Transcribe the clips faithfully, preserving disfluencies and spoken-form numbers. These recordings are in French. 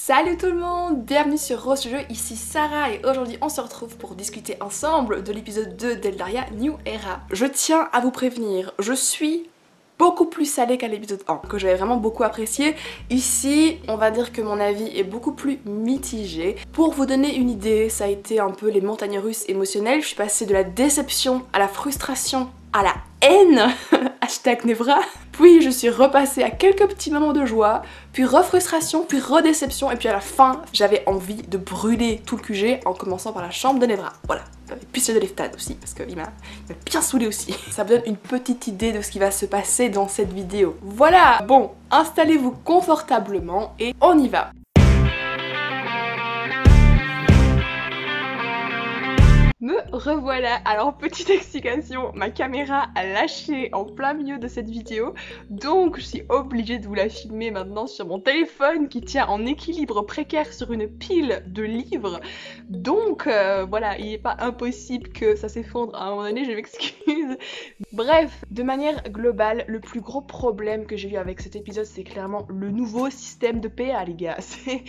Salut tout le monde, bienvenue sur Rose Jeu, ici Sarah et aujourd'hui on se retrouve pour discuter ensemble de l'épisode deux d'Eldaria New Era. Je tiens à vous prévenir, je suis beaucoup plus salée qu'à l'épisode un, que j'avais vraiment beaucoup apprécié. Ici, on va dire que mon avis est beaucoup plus mitigé. Pour vous donner une idée, ça a été un peu les montagnes russes émotionnelles. Je suis passée de la déception à la frustration à la haine, hashtag Nevra. Puis je suis repassée à quelques petits moments de joie, puis refrustration, puis redéception, et puis à la fin, j'avais envie de brûler tout le Q G en commençant par la chambre de Nevra. Voilà. Puis celle de Leftad aussi, parce qu'il m'a bien saoulé aussi. Ça me donne une petite idée de ce qui va se passer dans cette vidéo. Voilà, bon, installez-vous confortablement et on y va. Me revoilà. Alors petite explication, ma caméra a lâché en plein milieu de cette vidéo, donc je suis obligée de vous la filmer maintenant sur mon téléphone qui tient en équilibre précaire sur une pile de livres. Donc euh, voilà, il n'est pas impossible que ça s'effondre à un moment donné, je m'excuse. Bref, de manière globale, le plus gros problème que j'ai eu avec cet épisode, c'est clairement le nouveau système de P A, les gars.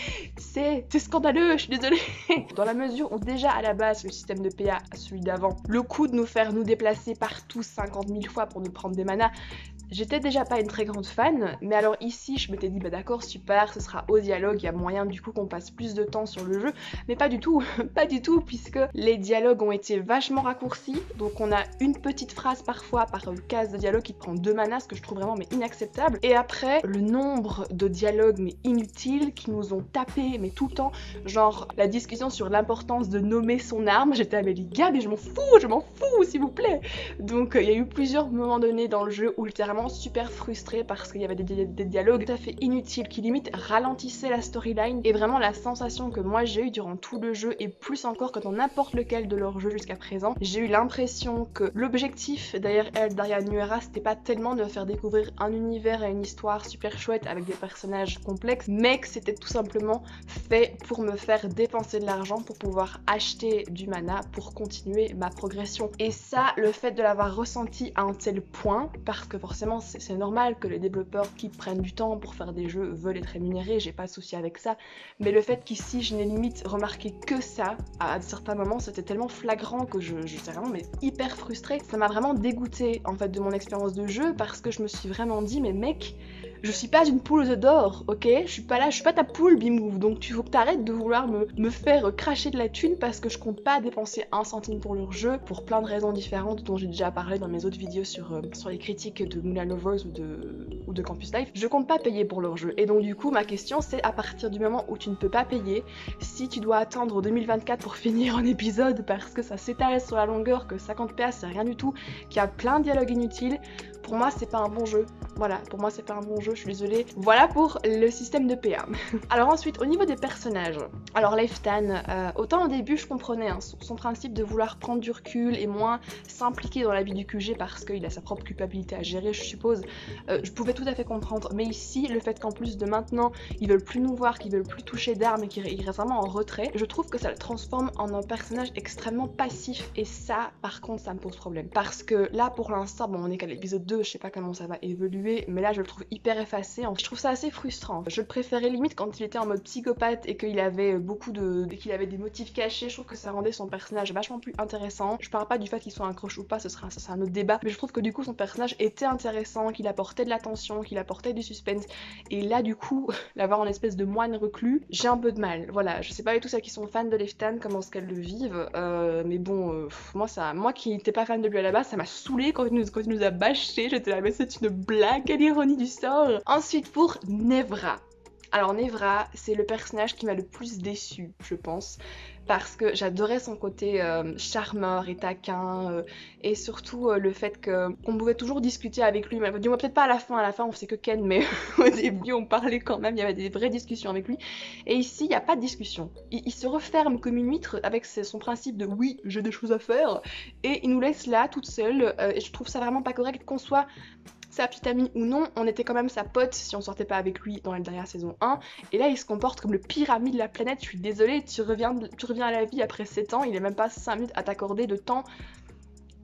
C'est scandaleux, je suis désolée. Dans la mesure où déjà à la base le système de P A, celui d'avant, le coup de nous faire nous déplacer partout cinquante mille fois pour nous prendre des manas, j'étais déjà pas une très grande fan, mais alors ici je m'étais dit bah d'accord, super, ce sera au dialogue, il y a moyen du coup qu'on passe plus de temps sur le jeu, mais pas du tout, pas du tout, puisque les dialogues ont été vachement raccourcis, donc on a une petite phrase parfois par case de dialogue qui prend deux manas, ce que je trouve vraiment mais inacceptable, et après le nombre de dialogues mais inutiles qui nous ont tapé mais tout le temps, genre la discussion sur l'importance de nommer son arme, j'étais à mais les gars mais je m'en fous, je m'en fous s'il vous plaît. Donc il euh, y a eu plusieurs moments donnés dans le jeu où littéralement super frustrée parce qu'il y avait des, di des dialogues tout à fait inutiles qui limite ralentissaient la storyline, et vraiment la sensation que moi j'ai eu durant tout le jeu et plus encore que dans n'importe lequel de leurs jeux jusqu'à présent, j'ai eu l'impression que l'objectif derrière Eldaria New Era c'était pas tellement de faire découvrir un univers et une histoire super chouette avec des personnages complexes, mais que c'était tout simplement fait pour me faire dépenser de l'argent pour pouvoir acheter du mana pour continuer ma progression. Et ça, le fait de l'avoir ressenti à un tel point, parce que forcément c'est normal que les développeurs qui prennent du temps pour faire des jeux veulent être rémunérés, j'ai pas de souci avec ça, mais le fait qu'ici je n'ai limite remarqué que ça, à certains moments c'était tellement flagrant que je, je suis vraiment mais hyper frustrée, ça m'a vraiment dégoûtée en fait de mon expérience de jeu, parce que je me suis vraiment dit mais mec, je suis pas une poule d'or, ok? Je suis pas là, je suis pas ta poule Bimove, donc tu faut que t'arrêtes de vouloir me, me faire cracher de la thune parce que je compte pas dépenser un centime pour leur jeu, pour plein de raisons différentes dont j'ai déjà parlé dans mes autres vidéos sur, euh, sur les critiques de Moulin Lovers ou de, ou de Campus Life. Je compte pas payer pour leur jeu, et donc du coup ma question c'est à partir du moment où tu ne peux pas payer, si tu dois attendre deux mille vingt-quatre pour finir un épisode parce que ça s'étale sur la longueur, que cinquante P A c'est rien du tout, qu'il y a plein de dialogues inutiles, pour moi c'est pas un bon jeu. Voilà, pour moi c'est pas un bon jeu, je suis désolée. Voilà pour le système de P A. Alors ensuite, au niveau des personnages, alors Leftad, euh, autant au début je comprenais hein, son, son principe de vouloir prendre du recul et moins s'impliquer dans la vie du Q G parce qu'il a sa propre culpabilité à gérer, je suppose, euh, je pouvais tout à fait comprendre. Mais ici, le fait qu'en plus de maintenant, ils veulent plus nous voir, qu'ils veulent plus toucher d'armes et qu'ils restent vraiment en retrait, je trouve que ça le transforme en un personnage extrêmement passif, et ça, par contre, ça me pose problème. Parce que là, pour l'instant, bon, on est qu'à l'épisode deux, je sais pas comment ça va évoluer, mais là je le trouve hyper effacé, je trouve ça assez frustrant. Je le préférais limite quand il était en mode psychopathe et qu'il avait beaucoup de... qu'il avait des motifs cachés, je trouve que ça rendait son personnage vachement plus intéressant. Je parle pas du fait qu'il soit un crush ou pas, ce sera, ça sera un autre débat, mais je trouve que du coup son personnage était intéressant, qu'il apportait de l'attention, qu'il apportait du suspense, et là du coup, l'avoir en espèce de moine reclus, j'ai un peu de mal. Voilà, je sais pas du tout ceux qui sont fans de Leftad comment est-ce qu'elles le vivent, euh, mais bon, euh, moi ça, moi qui n'étais pas fan de lui à la base, ça m'a saoulé quand il nous, quand il nous a bâché, j'étais là mais c'est une blague, quelle ironie du sort. Ensuite pour Nevra. Alors Nevra, c'est le personnage qui m'a le plus déçu, je pense, parce que j'adorais son côté euh, charmeur et taquin, euh, et surtout euh, le fait que qu'on pouvait toujours discuter avec lui, mais du moins peut-être pas à la fin, à la fin on faisait que Ken, mais au début on parlait quand même, il y avait des vraies discussions avec lui, et ici il n'y a pas de discussion, il, il se referme comme une huître avec son principe de oui j'ai des choses à faire, et il nous laisse là toute seule, euh, et je trouve ça vraiment pas correct qu'on soit sa petite amie ou non, on était quand même sa pote si on sortait pas avec lui dans Eldaria saison un, et là il se comporte comme le pire ami de la planète, je suis désolée, tu reviens, tu reviens à la vie après sept ans, il est même pas cinq minutes à t'accorder de temps.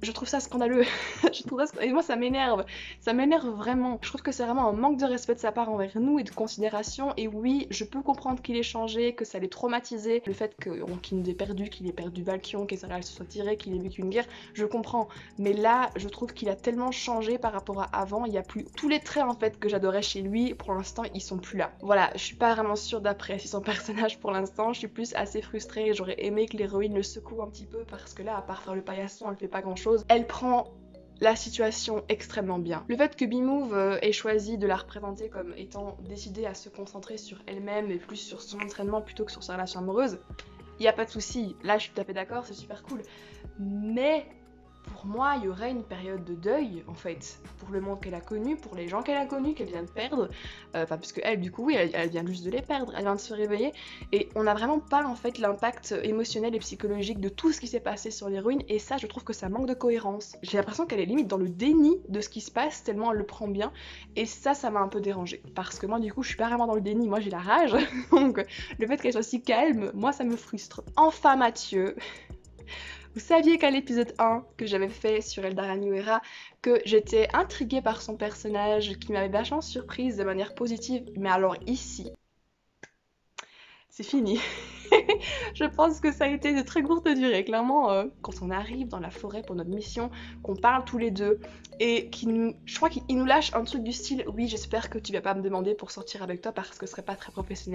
je trouve ça scandaleux. Je trouve ça... Et moi ça m'énerve, ça m'énerve vraiment. Je trouve que c'est vraiment un manque de respect de sa part envers nous et de considération. Et oui, je peux comprendre qu'il ait changé, que ça l'ait traumatisé, le fait qu'il nous ait perdu, qu'il ait perdu Valkion, qu'Ezreal se soit tiré, qu'il ait vécu une guerre, je comprends. Mais là, je trouve qu'il a tellement changé par rapport à avant, il y a plus... Tous les traits en fait que j'adorais chez lui, pour l'instant, ils sont plus là. Voilà, je suis pas vraiment sûre d'apprécier son personnage pour l'instant, je suis plus assez frustrée, j'aurais aimé que l'héroïne le secoue un petit peu parce que là, à part faire le paillasson, elle fait pas grand chose. Elle prend la situation extrêmement bien. Le fait que B-Move euh, ait choisi de la représenter comme étant décidée à se concentrer sur elle-même et plus sur son entraînement plutôt que sur sa relation amoureuse, il y a pas de souci. Là, je suis tout à fait d'accord, c'est super cool. Mais pour moi, il y aurait une période de deuil, en fait, pour le monde qu'elle a connu, pour les gens qu'elle a connus, qu'elle vient de perdre. Enfin, euh, parce qu'elle, du coup, oui, elle, elle vient juste de les perdre, elle vient de se réveiller. Et on n'a vraiment pas, en fait, l'impact émotionnel et psychologique de tout ce qui s'est passé sur l'héroïne. Et ça, je trouve que ça manque de cohérence. J'ai l'impression qu'elle est limite dans le déni de ce qui se passe, tellement elle le prend bien. Et ça, ça m'a un peu dérangée. Parce que moi, du coup, je suis pas vraiment dans le déni, moi j'ai la rage. Donc, le fait qu'elle soit si calme, moi, ça me frustre. Enfin, Mathieu... Vous saviez qu'à l'épisode un que j'avais fait sur Eldaria Nuera, que j'étais intriguée par son personnage, qui m'avait vachement surprise de manière positive, mais alors ici, c'est fini. Je pense que ça a été de très courte durée, clairement, euh, quand on arrive dans la forêt pour notre mission, qu'on parle tous les deux, et qu'il nous... je crois qu'il nous lâche un truc du style « Oui, j'espère que tu vas pas me demander pour sortir avec toi parce que ce serait pas très professionnel. »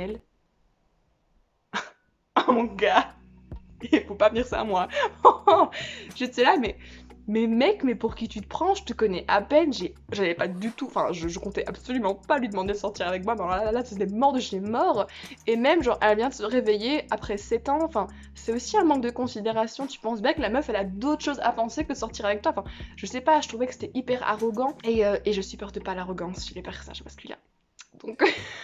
Oh mon gars, il faut pas venir ça à moi. J'étais là, mais, mais mec, mais pour qui tu te prends, je te connais à peine, j'avais pas du tout, enfin, je, je comptais absolument pas lui demander de sortir avec moi, mais là, là, là, c'était mort de chez mort. Et même, genre, elle vient de se réveiller après sept ans, enfin, c'est aussi un manque de considération. Tu penses bien que la meuf, elle a d'autres choses à penser que de sortir avec toi, enfin, je sais pas, je trouvais que c'était hyper arrogant, et, euh, et je supporte pas l'arrogance chez les personnages masculins. Donc,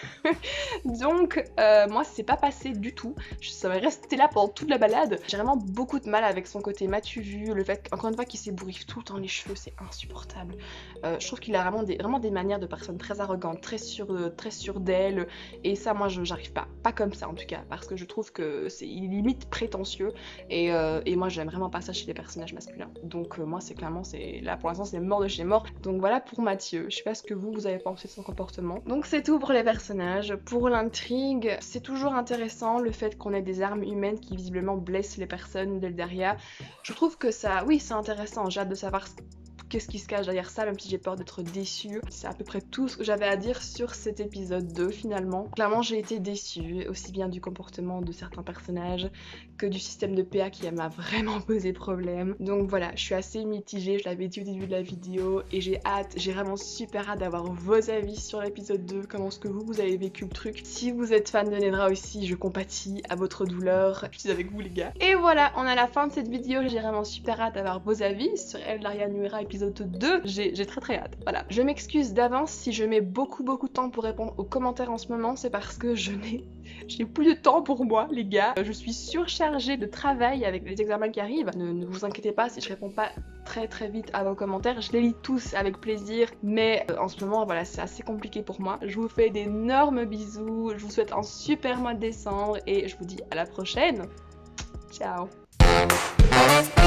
donc euh, moi c'est pas passé du tout, ça va rester là pendant toute la balade. J'ai vraiment beaucoup de mal avec son côté m'as-tu vu, le fait qu'encore une fois qu'il s'ébouriffe tout le temps les cheveux, c'est insupportable. Euh, je trouve qu'il a vraiment des, vraiment des manières de personne très arrogante, très sûre euh, très sûr d'elle, et ça moi j'arrive pas, pas comme ça en tout cas, parce que je trouve que c'est limite prétentieux, et, euh, et moi j'aime vraiment pas ça chez les personnages masculins. Donc euh, moi c'est clairement, c'est là pour l'instant c'est mort de chez mort. Donc voilà pour Mathieu, je sais pas ce que vous, vous avez pensé de son comportement. Donc c'est tout pour les personnages. Pour l'intrigue, c'est toujours intéressant le fait qu'on ait des armes humaines qui visiblement blessent les personnes d'Eldaria. Je trouve que ça, oui c'est intéressant, j'ai hâte de savoir qu'est-ce qui se cache derrière ça, même si j'ai peur d'être déçue. C'est à peu près tout ce que j'avais à dire sur cet épisode deux finalement. Clairement j'ai été déçue, aussi bien du comportement de certains personnages que du système de P A qui m'a vraiment posé problème. Donc voilà, je suis assez mitigée, je l'avais dit au début de la vidéo, et j'ai hâte, j'ai vraiment super hâte d'avoir vos avis sur l'épisode deux, comment est-ce que vous, vous avez vécu le truc. Si vous êtes fan de Nedra aussi, je compatis à votre douleur, je suis avec vous les gars. Et voilà, on est à la fin de cette vidéo, j'ai vraiment super hâte d'avoir vos avis sur Eldaria Nuera épisode deux, j'ai très très hâte. Voilà, je m'excuse d'avance si je mets beaucoup beaucoup de temps pour répondre aux commentaires en ce moment, c'est parce que je n'ai j'ai plus de temps pour moi les gars, je suis surchargée de travail avec les examens qui arrivent. Ne, ne vous inquiétez pas si je réponds pas très très vite à vos commentaires, je les lis tous avec plaisir, mais euh, en ce moment voilà c'est assez compliqué pour moi. Je vous fais d'énormes bisous, je vous souhaite un super mois de décembre et je vous dis à la prochaine. Ciao.